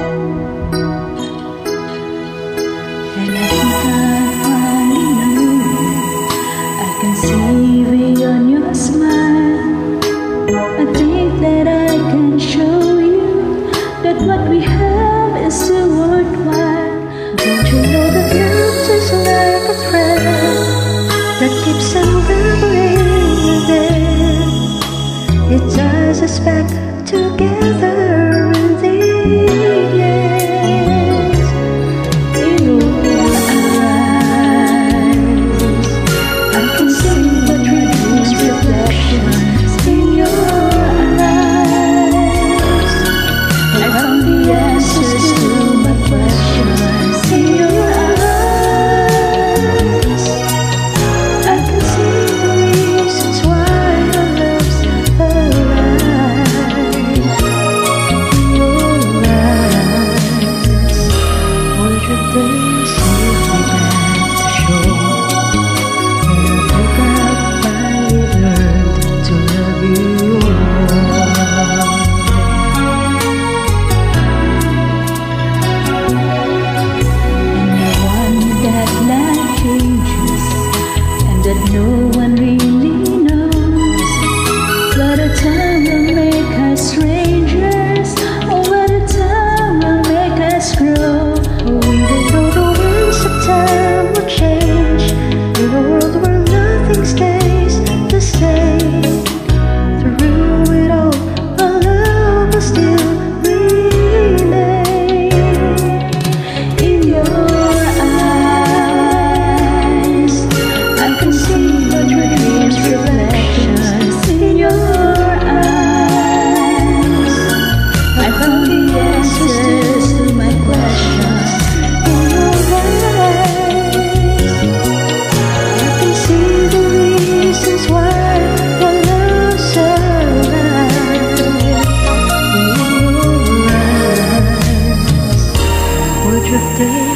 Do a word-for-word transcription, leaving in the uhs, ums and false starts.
And I think I finally know I can see beyond your smile. I think that I can show you that what we have is still worthwhile. Don't you know that love is like a thread that keeps on reverberating there? It ties us back together in the end. In your eyes, I can see the dreams reflections. In your eyes, I found the answers to my questions. In your eyes, I can see the reasons why your love's alive. In your eyes, what your days take me back to show. And I think I finally learned to love you more. And I want that life changes and that no one really knows. What a time will make us strangers. Oh, what a time will make us grow. Oh, even though the winds of time will change, in a world where nothing stays the same, through it all, our love will still remain. In your eyes, I can see your dreams reflections. In your eyes, I found the answers to my questions. In your eyes, I can see the reasons why your love's alive. In your eyes, what your day